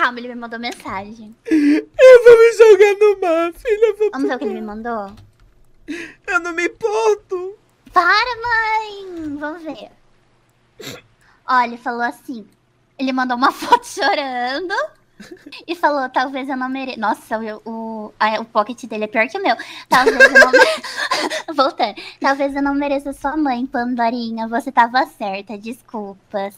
calma, ele me mandou mensagem. Eu vou me jogar no mar, filha. Vamos ver o que ele me mandou? Eu não me importo. Para, mãe! Vamos ver. Olha, ele falou assim. Ele mandou uma foto chorando. E falou, talvez eu não mereça. Nossa, o pocket dele é pior que o meu. Talvez eu não mereça. Voltando. Talvez eu não mereça sua mãe, Pandorinha. Você tava certa, desculpas.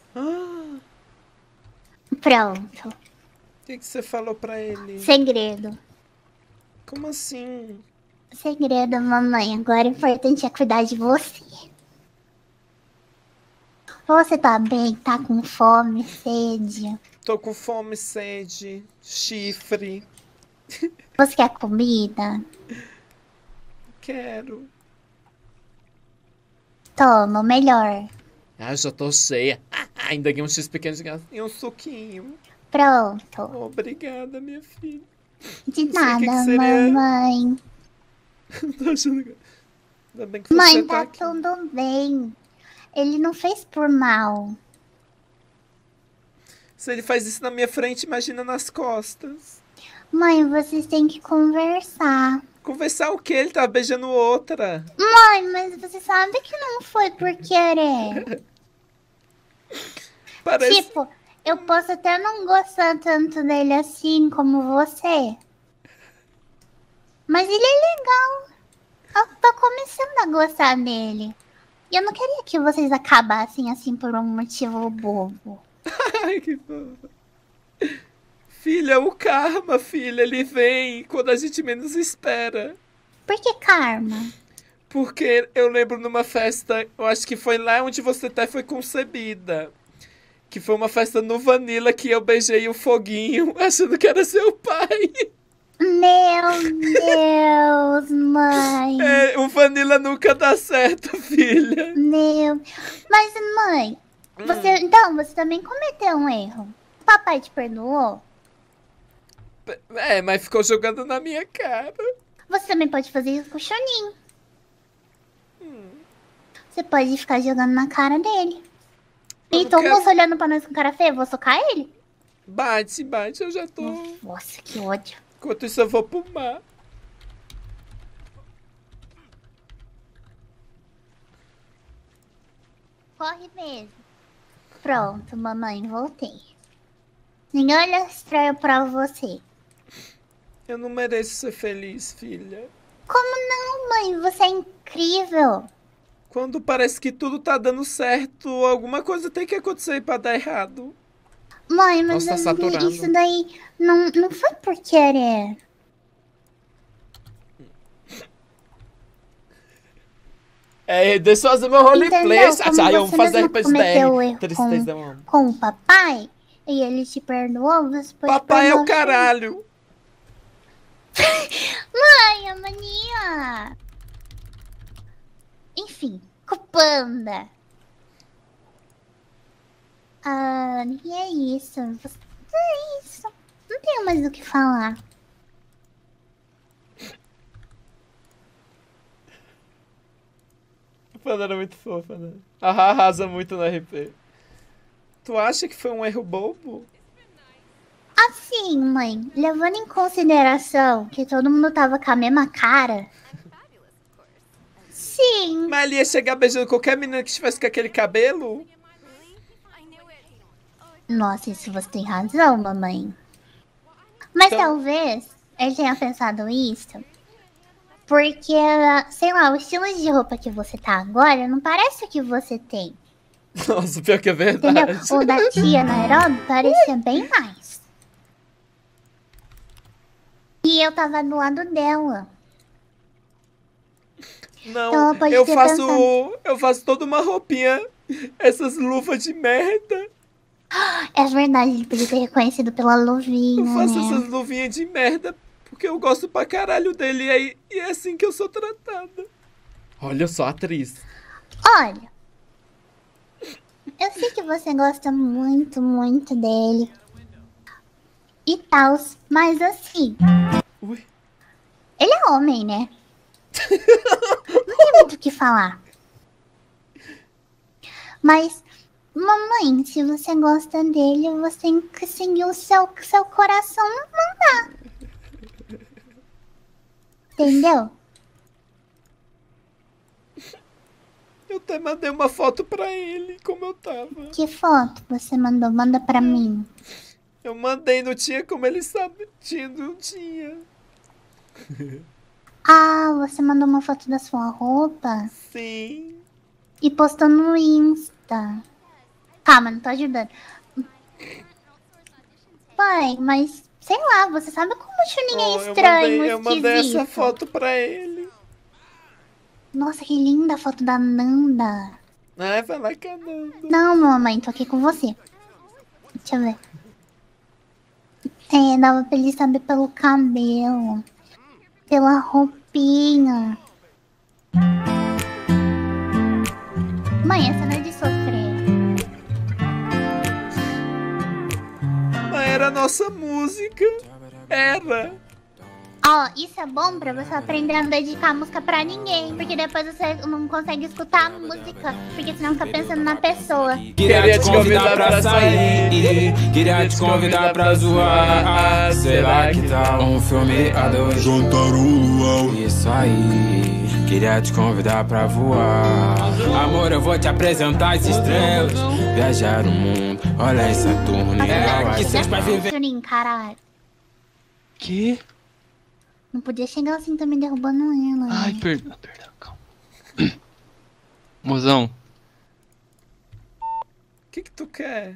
Pronto. O que você falou pra ele? Segredo. Como assim? Segredo, mamãe. Agora o importante é cuidar de você. Você tá bem? Tá com fome, sede? Tô com fome, sede, chifre. Você quer comida? Quero. Toma, o melhor. Ah, já tô cheia. Ainda ganhei um X pequeno de graça e um suquinho. Pronto. Obrigada, minha filha. De Não sei o nada, que seria. mamãe. Tô achando que... Ainda bem que você Mãe, tá tá aqui. tudo bem. Ele não fez por mal. Se ele faz isso na minha frente, imagina nas costas. Mãe, vocês têm que conversar. Conversar o quê? Ele tava beijando outra. Mãe, mas você sabe que não foi por querer. Parece... Tipo, eu posso até não gostar tanto dele assim como você. Mas ele é legal. Eu tô começando a gostar dele. E eu não queria que vocês acabassem assim por um motivo bobo. Ai, que fofa. Filha, o karma, filha, ele vem quando a gente menos espera. Por que karma? Porque eu lembro numa festa, eu acho que foi lá onde você até foi concebida. Que foi uma festa no Vanilla que eu beijei o foguinho, achando que era seu pai. Meu Deus, mãe. É, o Vanilla nunca dá certo, filha. Meu. Mas, mãe, então, você também cometeu um erro. Papai te perdoou? É, mas ficou jogando na minha cara. Você também pode fazer isso com o Choninho. Você pode ficar jogando na cara dele. Eu Então, não quero- moço olhando pra nós com cara feia, eu vou socar ele? Bate, bate, eu já tô... Nossa, que ódio. Enquanto isso eu vou pro mar. Corre mesmo. Pronto, mamãe, voltei. Ninguém olha estranho pra você. Eu não mereço ser feliz, filha. Como não, mãe? Você é incrível. Quando parece que tudo tá dando certo, alguma coisa tem que acontecer pra dar errado. Mãe, mas Nossa, tá saturando. isso daí não foi por querer. É, deixa eu fazer meu roleplay. Entendeu? Como Ah, eu vou você fazer mesmo RPG cometeu o erro Tristeza, mano. com o papai e ele te perdoou, você pode Papai é perdoar o caralho. Mãe, a mania. Enfim, Cupanda. E é isso. É isso. Não tenho mais o que falar. Panda era muito fofa, né? Arrasa muito no RP. Tu acha que foi um erro bobo? Assim, mãe, levando em consideração que todo mundo tava com a mesma cara. Sim. Mas ele ia chegar beijando qualquer menina que estivesse com aquele cabelo? Nossa, isso você tem razão, mamãe. Mas Então- talvez ele tenha pensado isso porque, sei lá, o estilo de roupa que você tá agora não parece o que você tem. Nossa, pior que é Entendeu? verdade. O da tia Nairobi parecia bem mais. E eu tava do lado dela. Não, Então ela pode eu ter faço. pensado. Eu faço toda uma roupinha. Essas luvas de merda. É verdade, ele podia ter reconhecido pela luvinha, Eu faço né? essas luvinhas de merda porque eu gosto pra caralho dele e é assim que eu sou tratada. Olha só a atriz. Olha, eu sei que você gosta muito, muito dele. E tal, mas assim, Ui. ele é homem, né? Não tem muito o que falar. Mas Mamãe, se você gosta dele, você tem que seguir o seu coração mandar. Entendeu? Eu até mandei uma foto pra ele, como eu tava. Que foto você mandou? Manda pra mim. Eu mandei, não tinha como ele saber. Não tinha. Ah, você mandou uma foto da sua roupa? Sim. E postou no Insta. Calma, não tô ajudando. Pai, mas sei lá, você sabe como o Chunin é estranho, eu mandei essa esquisito. foto pra ele. Nossa, que linda a foto da Nanda. Ai, vai lá, Cananda. Não, mamãe, tô aqui com você. Deixa eu ver. É, dava pra ele saber pelo cabelo. Pela roupinha. Mãe, essa não é de sofrer. Mas era a nossa música. Era. Ó, isso é bom pra você aprender a não dedicar a música pra ninguém. Porque depois você não consegue escutar a música. Porque senão fica pensando na pessoa. Queria te convidar pra sair. Queria te convidar pra zoar. Será que tal um filme a dois? Jantar o luau. Isso aí. Queria te convidar pra voar. Amor, eu vou te apresentar as estrelas. Viajar o mundo, olha essa turma. Que seus pais vivem. Juninho, caralho. Que? Não podia chegar assim também derrubando ela. Ai, né? perdão, calma. Mozão. O que tu quer?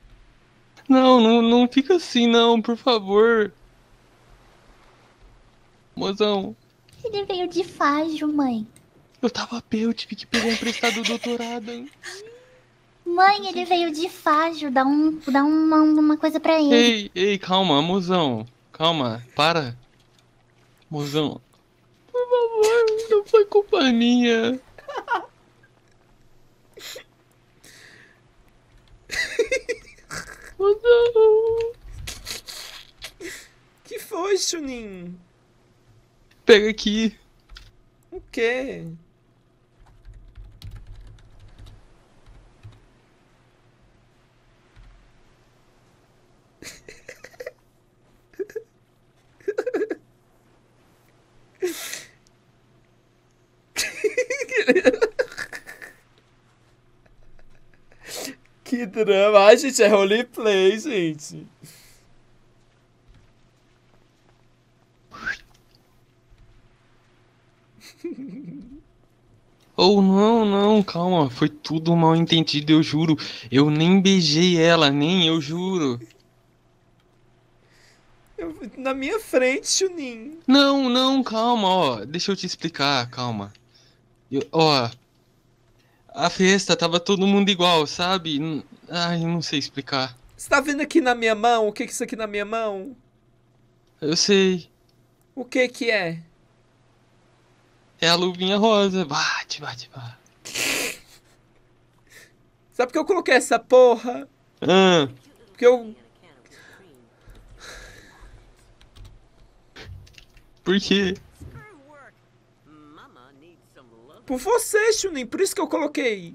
Não fica assim não, por favor. Mozão, Ele veio de Fágio, mãe. eu tava pé, eu tive que pegar emprestado o doutorado, hein? Mãe, ele veio de Fágio. Dá uma coisa pra ele. Ei, calma, mozão. Calma, para. Mozão. Por favor, não foi culpa minha. Mozão. Que foi, Chunin? Pega aqui. O quê? Que drama. Ai, gente, é roleplay, gente. Oh, não, calma. Foi tudo mal entendido, eu juro. Eu nem beijei ela, eu juro. Na minha frente, Chunin. Não, calma, ó. Deixa eu te explicar, calma. Ó, a festa tava todo mundo igual, sabe? Ai, não sei explicar. Você tá vendo aqui na minha mão? O que é isso aqui na minha mão? Eu sei. O que que é? É a luvinha rosa. Bate. Sabe por que eu coloquei essa porra? Ah, Porque eu... por quê? Por você, Chunin. Por isso que eu coloquei.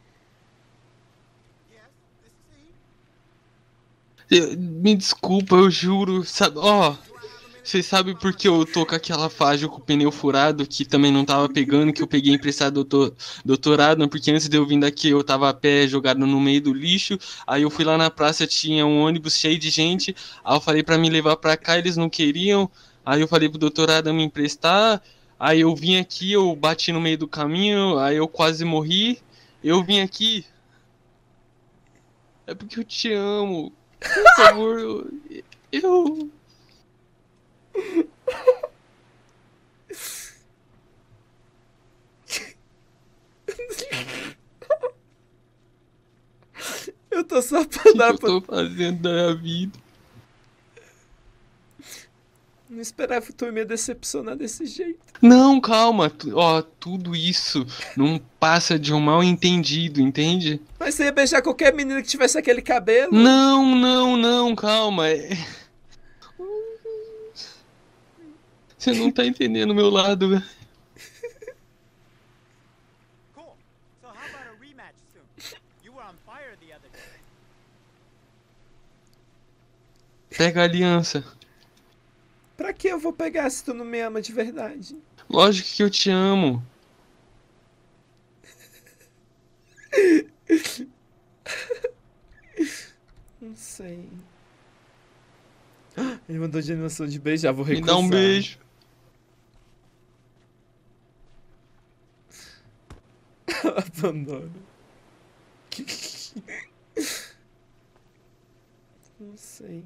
Me desculpa, eu juro. Sabe, ó. Vocês sabem por que eu tô com aquela faixa com o pneu furado que também não tava pegando, que eu peguei emprestado doutorado, porque antes de eu vir daqui eu tava a pé jogado no meio do lixo, aí eu fui lá na praça, tinha um ônibus cheio de gente, aí eu falei pra me levar pra cá, eles não queriam, aí eu falei pro doutorado me emprestar, aí eu vim aqui, eu bati no meio do caminho, aí eu quase morri, eu vim aqui. É porque eu te amo, por favor, eu... Eu tô só O pra que dar eu tô fazendo da minha vida? Não esperava tu me decepcionar desse jeito. Não, calma. Ó, tudo isso não passa de um mal entendido, entende? Mas você ia beijar qualquer menina que tivesse aquele cabelo? Não, calma. Você não tá entendendo o meu lado, velho. Cool. So how about a rematch soon? You were on fire the Pega a aliança. Pra que eu vou pegar se tu não me ama de verdade? Lógico que eu te amo. Não sei. Ele mandou de animação de beijar, vou Me recusar. dá um beijo. Abandono. Não sei.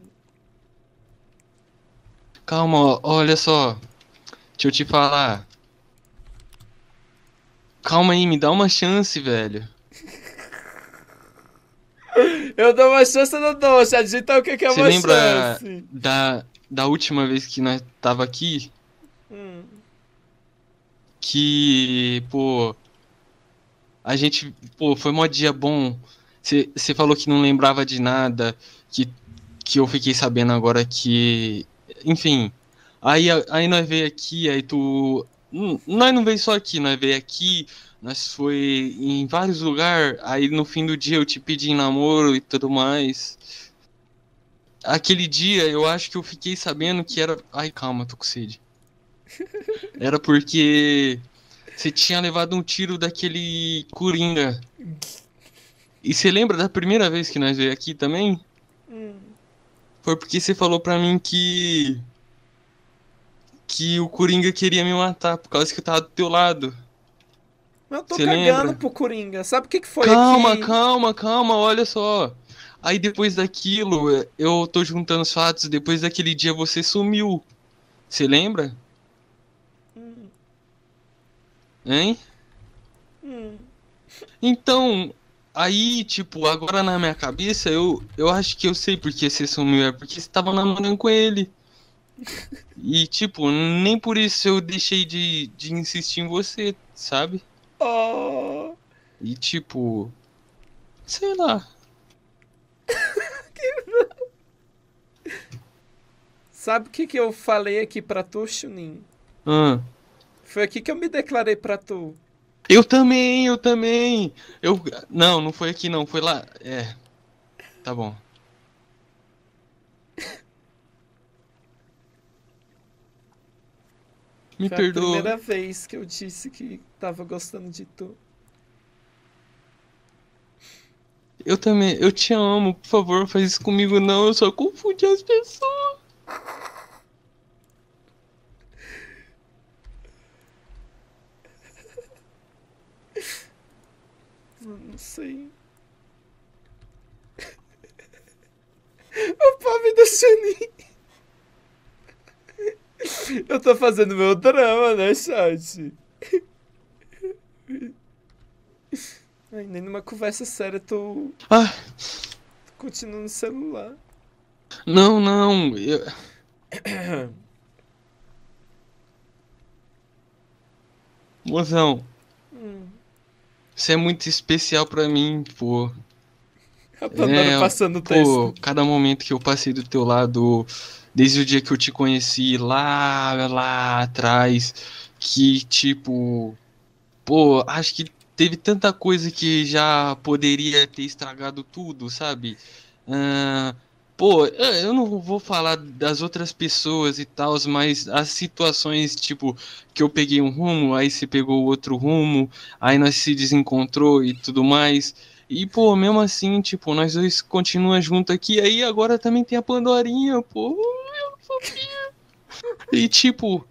Calma, olha só. Deixa eu te falar. Calma aí, me dá uma chance, velho. Eu dou uma chance ou não dou? Já digita o que é Você uma lembra chance. da última vez que nós tava aqui? Hum. Que, pô, a gente, pô, foi mó dia bom. Você falou que não lembrava de nada, que eu fiquei sabendo agora que, enfim. Aí nós veio aqui, aí tu, nós não veio só aqui, nós veio aqui, nós foi em vários lugares. Aí no fim do dia eu te pedi em namoro e tudo mais. Aquele dia eu acho que eu fiquei sabendo que era, ai, calma, tô com sede. Era porque você tinha levado um tiro daquele Coringa. E você lembra da primeira vez que nós veio aqui também? Foi porque você falou pra mim que o Coringa queria me matar por causa que eu tava do teu lado. Eu tô Você cagando lembra? pro Coringa. Sabe o que foi Calma, aqui? calma, olha só. Aí depois daquilo, eu tô juntando os fatos, depois daquele dia você sumiu. Você lembra? Hein? Então, aí, tipo, agora na minha cabeça, eu acho que eu sei porque você sumiu, é porque você tava namorando com ele. E, tipo, nem por isso eu deixei de insistir em você, sabe? Oh. E, tipo, sei lá. Sabe o que eu falei aqui pra tu, Chunin? Ah, Foi aqui que eu me declarei pra tu. eu também, eu também. Não, não foi aqui não, foi lá. É, tá bom. Me Foi a perdoa. primeira vez que eu disse que tava gostando de tu. Eu também, eu te amo, por favor, faz isso comigo não, eu só confundi as pessoas. Não sei. O pobre do Chunin. Eu tô fazendo meu drama, né, chat? Ai, nem numa conversa séria tu Ah, continua no celular. não, Mozão, você é muito especial pra mim, pô. A Pandora passando o Pô, texto. cada momento que eu passei do teu lado, desde o dia que eu te conheci lá atrás, que tipo, pô, acho que teve tanta coisa que já poderia ter estragado tudo, sabe? Ah, pô, eu não vou falar das outras pessoas e tal, mas as situações, tipo, que eu peguei um rumo, aí você pegou outro rumo, aí nós se desencontrou e tudo mais. E, pô, mesmo assim, tipo, nós dois continuamos juntos aqui, aí agora também tem a Pandorinha, pô, meu fofinho. E, tipo,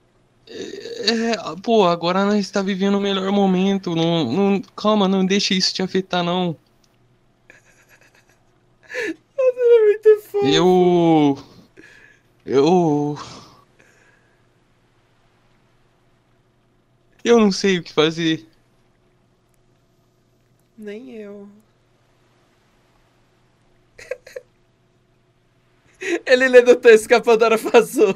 pô, agora nós está vivendo o melhor momento, calma, não deixa isso te afetar, não. É muito fofo. Eu... Eu não sei o que fazer. Nem eu. Ele lendo o texto que a Pandora passou.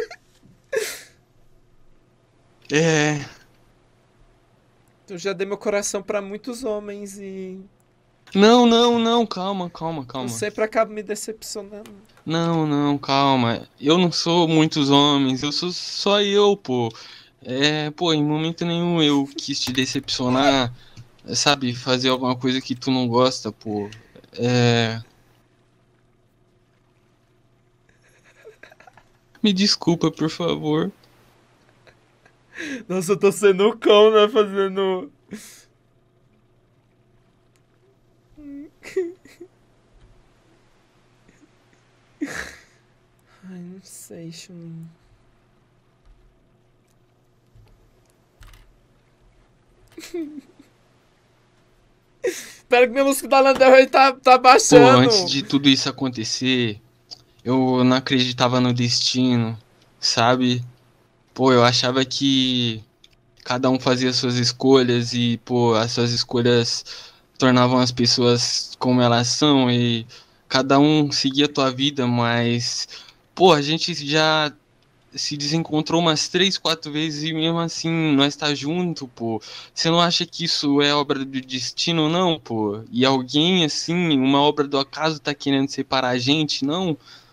É... Eu já dei meu coração pra muitos homens e Não, calma. eu sempre acabo me decepcionando. Não, calma. Eu não sou muitos homens, eu sou só eu, pô. Pô, em momento nenhum eu quis te decepcionar, sabe? Fazer alguma coisa que tu não gosta, pô. Me desculpa, por favor. Nossa, eu tô sendo o cão, né? Fazendo. Ai, não sei, Chunin. Espero que minha música da Lana Del Rey tá Pô, baixando. antes de tudo isso acontecer, eu não acreditava no destino, sabe? Pô, eu achava que cada um fazia suas escolhas e, pô, as suas escolhas tornavam as pessoas como elas são e cada um seguia a tua vida, mas, pô, a gente já se desencontrou umas 3, 4 vezes e mesmo assim nós tá junto, pô. Você não acha que isso é obra do destino, não, pô? E alguém, assim, uma obra do acaso tá querendo separar a gente, não?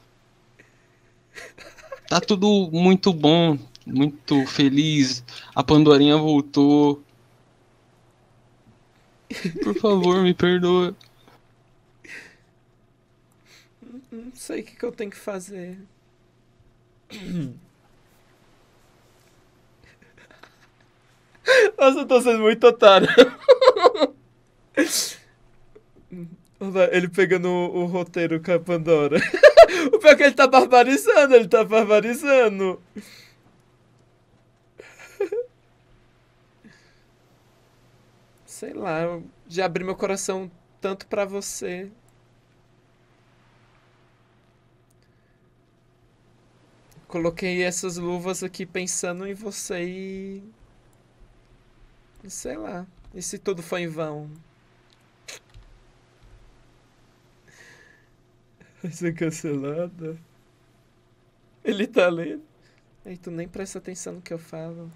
Tá tudo muito bom, muito feliz. A Pandorinha voltou. Por favor, me perdoa. Não sei o que eu tenho que fazer. Nossa, eu tô sendo muito otário. Ele pegando o roteiro com a Pandora. O pior é que ele tá barbarizando. Sei lá, eu já abri meu coração tanto pra você. Coloquei essas luvas aqui pensando em você e. Sei lá. E se tudo foi em vão? Vai ser cancelada? Ele tá lendo. Aí tu nem presta atenção no que eu falo.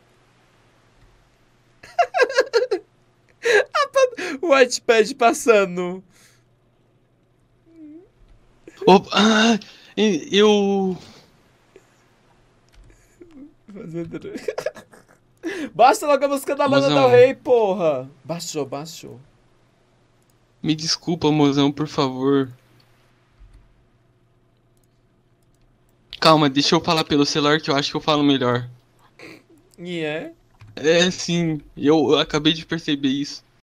O Whitepad passando. Opa, eu. Baixa logo a música da Lana Del Mozão, Rey, porra. Baixou. me desculpa, mozão, por favor. Calma, deixa eu falar pelo celular que eu acho que eu falo melhor. E é? É, sim, eu acabei de perceber isso.